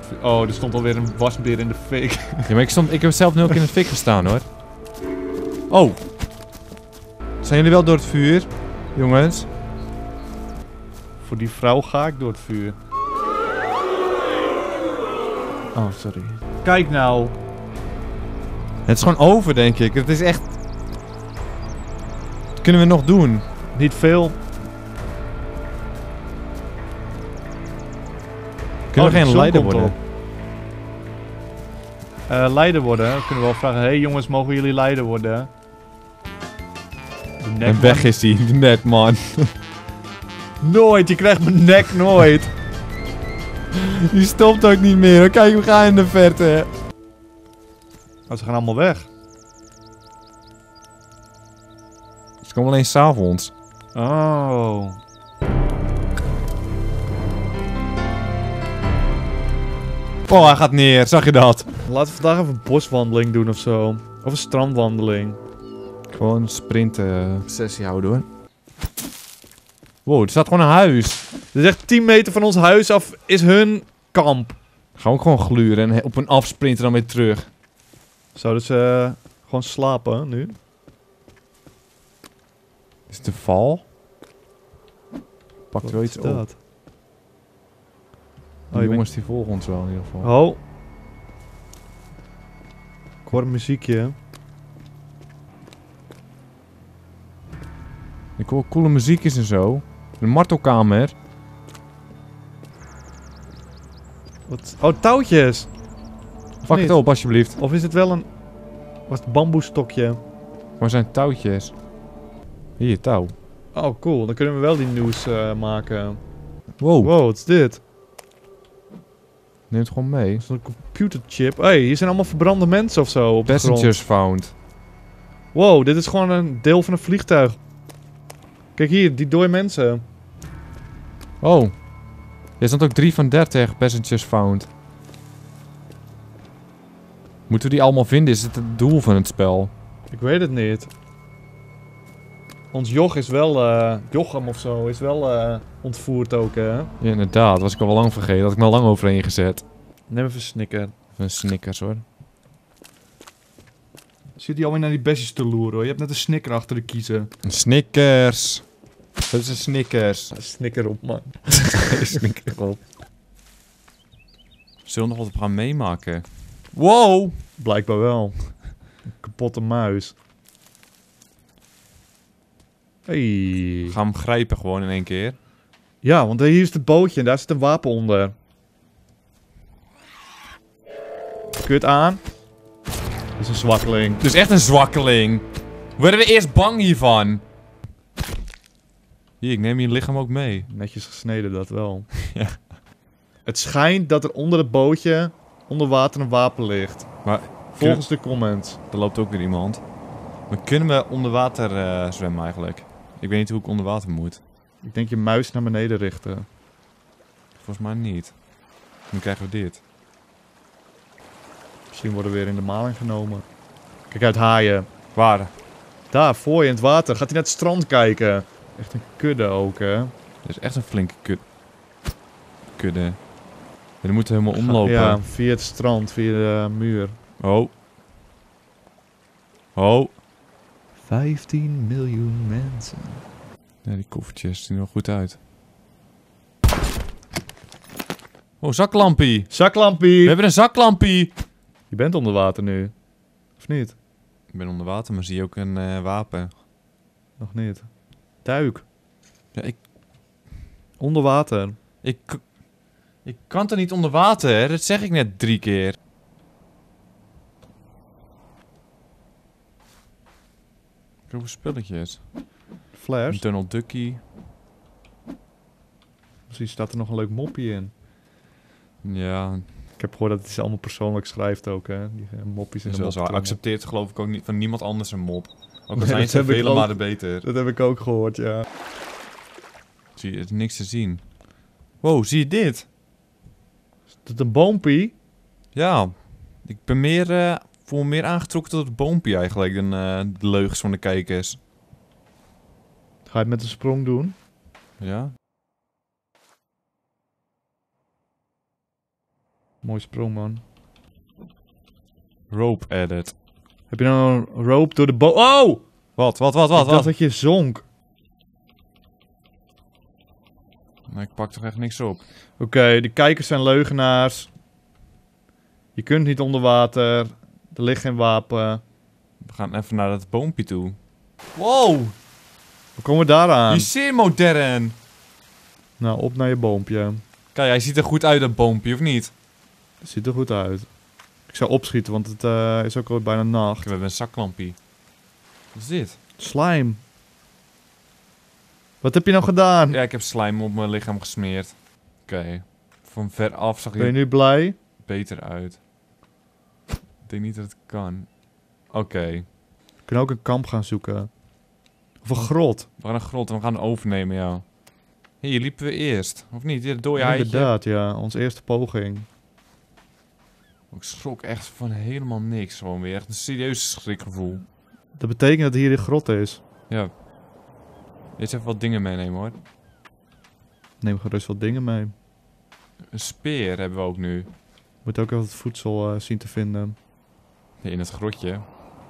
vuur. Oh, er stond alweer een wasbeer in de fik. Ja, maar ik heb zelf nu ook in het fik gestaan, hoor. Oh. Zijn jullie wel door het vuur, jongens? Voor die vrouw ga ik door het vuur. Oh, sorry. Kijk nou. Het is gewoon over, denk ik. Het is echt... Wat kunnen we nog doen? Niet veel. Kunnen we de geen zon leider komt worden? op. Leider worden. We kunnen wel vragen. Hey jongens, mogen jullie leider worden? De nek, En weg is hij, de nek, man. Nooit, je krijgt mijn nek nooit. Die stopt ook niet meer. Kijk, we gaan in de verte. Oh, ze gaan allemaal weg. Ze komen alleen s'avonds. Oh. Oh, hij gaat neer. Zag je dat? Laten we vandaag even een boswandeling doen of zo. Of een strandwandeling. Gewoon een sprint sessie houden, hoor. Wow, er staat gewoon een huis. Dus echt 10 meter van ons huis af is hun kamp. Gaan we ook gewoon gluren en op een afsprinten dan weer terug. Zouden ze gewoon slapen nu? Is het een val? Pakt Wat wel is iets op. dat? Die je jongens die volgen ons wel in ieder geval. Oh. Ik hoor een muziekje. Ik hoor coole muziekjes en zo. Een martelkamer. Wat? Oh, touwtjes. Pak niet? het op alsjeblieft. Of is het wel een... Was het bamboestokje? Waar zijn touwtjes? Hier, touw. Oh, cool. Dan kunnen we wel die nieuws maken. Wow. Wow, wat is dit? Neem het gewoon mee. Dat is een computerchip. Hey, hier zijn allemaal verbrande mensen of zo op de grond. Passengers found. Wow, dit is gewoon een deel van een vliegtuig. Kijk hier, die dode mensen. Oh. Er stond ook 3 van 30 passengers found. Moeten we die allemaal vinden? Is het doel van het spel? Ik weet het niet. Ons joch is wel, Jochem of zo, is wel ontvoerd ook, hè? Ja, inderdaad. Was ik al wel lang vergeten. Had ik me al lang overheen gezet. Neem even een snicker. Even een Snickers, hoor. Zit hij alweer naar die besjes te loeren, hoor. Je hebt net een snicker achter de kiezen. Een Snickers. Dat is een Snickers. Snicker op, man. Snickers op. Zullen we nog wat gaan meemaken? Wow! Blijkbaar wel. Een kapotte muis. Hey. Ga hem grijpen gewoon in één keer. Ja, want hier is het bootje en daar zit een wapen onder. Kut aan. Dat is een zwakkeling. Dus echt een zwakkeling. We werden we eerst bang hiervan. Hier, ik neem je lichaam ook mee. Netjes gesneden, dat wel. Ja. Het schijnt dat er onder het bootje, onder water, een wapen ligt. Maar Volgens de comments. er loopt ook weer iemand. Maar kunnen we onder water zwemmen eigenlijk? Ik weet niet hoe ik onder water moet. Ik denk je muis naar beneden richten. Volgens mij niet. Dan krijgen we dit. Misschien worden we weer in de maling genomen. Kijk uit, haaien. Waar? Daar, voor je in het water. Gaat hij naar het strand kijken. Echt een kudde ook, hè. Dit is echt een flinke kudde. En die moeten helemaal omlopen. Ja, via het strand, via de muur. Oh. Oh. 15 miljoen mensen. Ja, die koffertjes zien er wel goed uit. Oh, zaklampie. Zaklampie! We hebben een zaklampie. Je bent onder water nu. Of niet? Ik ben onder water, maar zie je ook een wapen. Nog niet. Duik. Ja, Onder water. ik kan toch niet onder water? Dat zeg ik net 3 keer. Ik heb ook spulletjes. Flash. Een Tunnel Ducky. Misschien staat er nog een leuk moppie in. Ja, Ik heb gehoord dat hij ze allemaal persoonlijk schrijft ook, hè. Die moppies in de zoals hij moptrommel. accepteert geloof ik ook niet van niemand anders een mop. Ook al Nee, zijn dat ze heb ik vele ook. malen beter. Dat heb ik ook gehoord, ja. Zie je, er is niks te zien. Wow, zie je dit? Is het een boompie? Ja, ik ben voel me meer aangetrokken tot het boompje eigenlijk dan de leugens van de kijkers. Ga je het met een sprong doen? Ja? Mooi sprong, man. Rope edit. Heb je nou een rope door de boom? Oh! Wat? Ik dacht dat je zonk. Nee, ik pak toch echt niks op. Oké, de kijkers zijn leugenaars. Je kunt niet onder water. Er ligt geen wapen. We gaan even naar dat boompje toe. Wow! Hoe komen we daaraan? Die is zeer modern. Nou, op naar je boompje. Kijk, hij ziet er goed uit, dat boompje, of niet? Het ziet er goed uit. Ik zou opschieten, want het is ook al bijna nacht. We hebben een zaklampie. Wat is dit? Slime. Wat heb je nou gedaan? Ja, ik heb slime op mijn lichaam gesmeerd. Oké. Van ver af zag Ben je je nu blij? beter uit. Ik denk niet dat het kan. Oké. We kunnen ook een kamp gaan zoeken. Of een grot. We gaan een grot en we gaan overnemen, ja. Hier liepen we eerst. Of niet? Dit dode eitje. Inderdaad, ja. Onze eerste poging. Ik schrok echt van helemaal niks gewoon weer. Echt een serieus schrikgevoel. Dat betekent dat hier de grot is. Ja. Eerst even wat dingen meenemen hoor. Neem gerust wat dingen mee. Een speer hebben we ook nu. Moet ook even wat voedsel zien te vinden. In het grotje.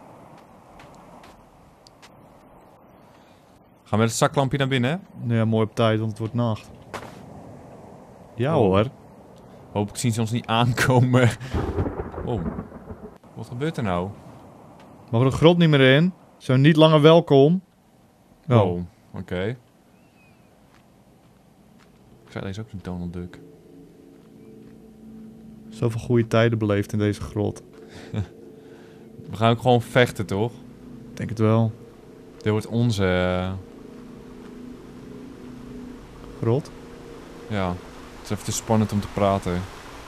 Gaan we met het zaklampje naar binnen? Nou ja, mooi op tijd, want het wordt nacht. Ja Oh. hoor. Hoop ik zien ze ons niet aankomen. Oh. Wat gebeurt er nou? Mogen we de grot niet meer in? Zijn we niet langer welkom? Oh, oké. Ik zei deze ook een Donald Duck. Zoveel goede tijden beleefd in deze grot. We gaan ook gewoon vechten, toch? Ik denk het wel. Dit wordt onze... Grot? ja, het is even te spannend om te praten.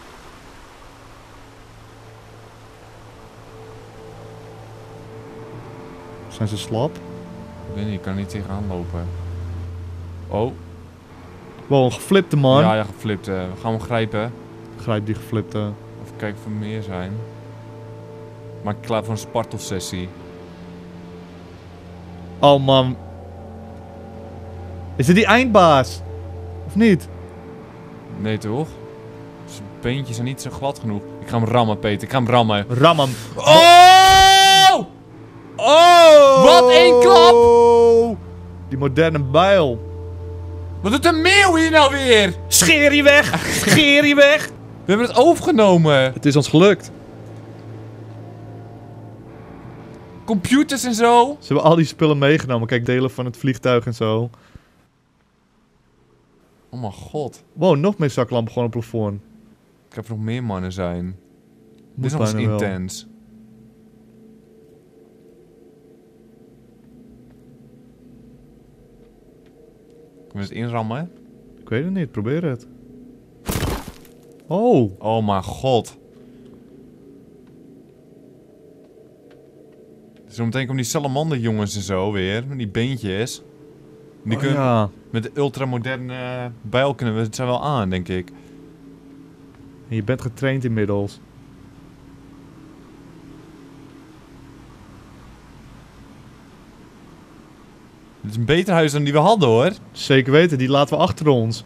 Zijn ze slap? Ik weet niet, ik kan er niet tegenaan lopen. Oh, Wow, een geflipte man. ja, geflipt. We gaan hem grijpen. Grijp die geflipte. Even kijken of er meer zijn. Maak ik klaar voor een spartelsessie. Oh man. Is dit die eindbaas? Of niet? Nee, toch? Zijn beentjes zijn niet zo glad genoeg. Ik ga hem rammen, Peter. Ik ga hem rammen. Ram hem. Oh! Oh! Wat een klap! Die moderne bijl. Wat doet een meeuw hier nou weer? Scheer je weg! Scheer je weg! We hebben het overgenomen. Het is ons gelukt. Computers en zo. Ze hebben al die spullen meegenomen. Kijk, delen van het vliegtuig en zo. Oh mijn god. Wow, nog meer zaklampen gewoon op het plafond. Ik heb nog meer mannen zijn. Dit Moet is nog eens bijna wel. intens. Kunnen we het inrammen? Ik weet het niet, probeer het. Oh, Oh mijn god. Zometeen komen die salamanderjongens en zo weer. Met die beentjes. Die oh kunnen ja. met de ultramoderne bijl kunnen we het zijn wel aan, denk ik. En je bent getraind inmiddels. Dit is een beter huis dan die we hadden, hoor. Zeker weten, die laten we achter ons.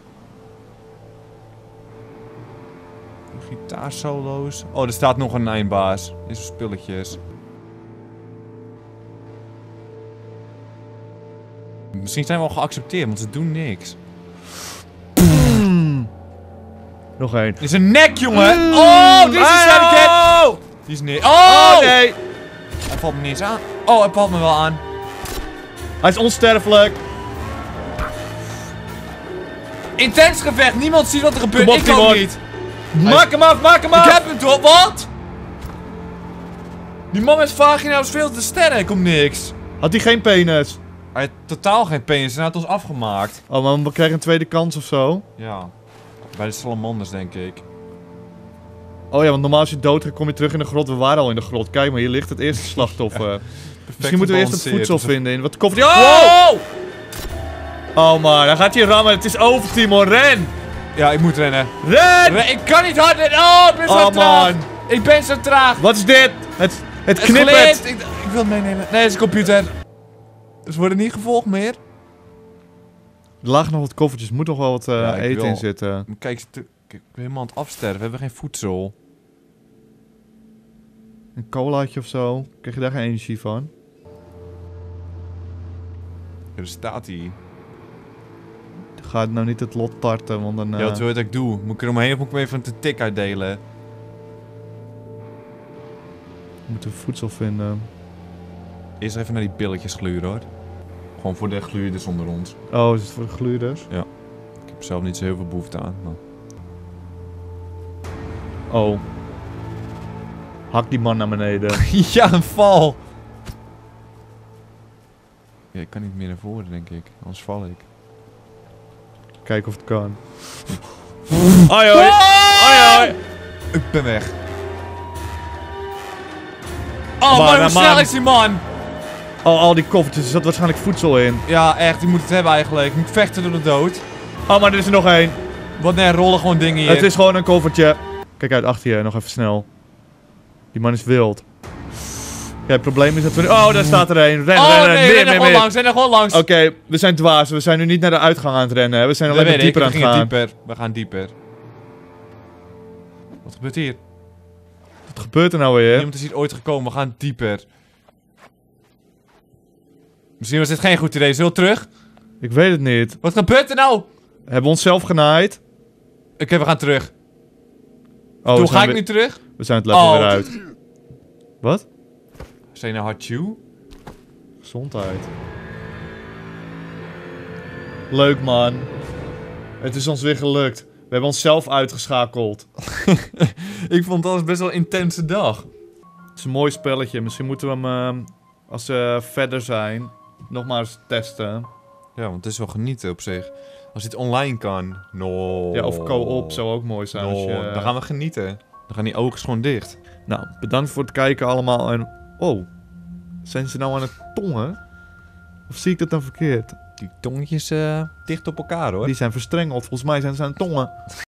Gitaarsolo's. Oh, er staat nog een eindbaas. Dit zijn spulletjes. Misschien zijn we al geaccepteerd, want ze doen niks. Nog één. Dit is een nek, jongen! Oh, dit is een sterke. Die is neer. Oh! nee! Hij valt me niet eens aan. Oh, hij valt me wel aan. Hij is onsterfelijk. Intens gevecht. Niemand ziet wat er gebeurt. Kom op, Ik ook Timon. niet. Maak hem af, maak hem af! Ik heb hem toch? Wat? Die man met vagina is veel te sterk om niks. Had hij geen penis? Hij had totaal geen penis en hij had ons afgemaakt. Oh, maar we krijgen een tweede kans of zo. Ja. Bij de salamanders, denk ik. Oh ja, want normaal als je dood gaat, kom je terug in de grot. We waren al in de grot. Kijk maar, hier ligt het eerste slachtoffer. Misschien moeten we eerst het voedsel vinden in. Wat de koffer... Wow! Oh man, dan gaat hij rammen. Het is over, Timon. Ren! Ja, ik moet rennen. Ren! Ik kan niet hard rennen. Oh, ik ben zo Oh traag. man. Ik ben zo traag. Wat is dit? Het Het knippert. gleed. Ik wil het meenemen. Nee, het is een computer. Dus we worden niet gevolgd meer. Er lagen nog wat koffertjes. Er moet nog wel wat Ja, ik eten wil. in zitten. Kijk, ben helemaal aan het afsterven. We hebben geen voedsel. Een colaatje of zo. Krijg je daar geen energie van? Er staat hij. Ga het nou niet het lot tarten, want dan... Ja, wat wil je dat ik doe? Moet ik er omheen of moet ik me even een tik uitdelen? We moeten voedsel vinden. Eerst even naar die billetjes gluren, hoor. Gewoon voor de gluurders onder ons. Oh, is het voor de gluurders? Ik heb zelf niet zo heel veel behoefte aan. Maar... Oh. Hak die man naar beneden. Ja, een val! Ja, ik kan niet meer naar voren, denk ik. Anders val ik. Kijken of het kan. Hoi hoi! Hoi hoi! Ik ben weg. Oh, Maar, maar hoe snel man. is die man? Oh, al die koffertjes, er zat waarschijnlijk voedsel in. Ja, echt. Die moet het hebben eigenlijk. Ik moet vechten door de dood. Oh, maar er is er nog één. Wat nee, rollen gewoon dingen hier. Het is gewoon een koffertje. Kijk uit, achter je, nog even snel. Die man is wild. Ja, het probleem is dat we... Oh, daar staat er één. Ren, oh ren, nee, meer, ren er meer, gewoon meer. langs. Ren er gewoon langs. Oké, we zijn dwaas. We zijn nu niet naar de uitgang aan het rennen. Hè. We zijn alleen maar dieper aan het gaan. Dieper. We gaan dieper. Wat gebeurt hier? Wat gebeurt er nou weer? Niemand is hier ooit gekomen. We gaan dieper. Misschien was dit geen goed idee. Zullen we terug? Ik weet het niet. Wat gebeurt er nou? Hebben we onszelf genaaid? Oké, we gaan terug. Oh, Toen we ga zijn ik nu terug? We zijn het level Oh. weer uit. Wat? Zijn nou hard chew? Gezondheid. Leuk man. Het is ons weer gelukt. We hebben onszelf uitgeschakeld. Ik vond dat best wel een intense dag. Het is een mooi spelletje. Misschien moeten we hem, als we verder zijn, nog maar eens testen. Ja, want het is wel genieten op zich. Als dit online kan. No. Ja, of co-op zou ook mooi zijn. No. Als je... Dan gaan we genieten. Dan gaan die ogen gewoon dicht. Nou, bedankt voor het kijken allemaal. En... Oh, zijn ze nou aan het tongen? Of zie ik dat dan verkeerd? Die tongetjes dicht op elkaar, hoor. Die zijn verstrengeld. Volgens mij zijn ze aan het tongen.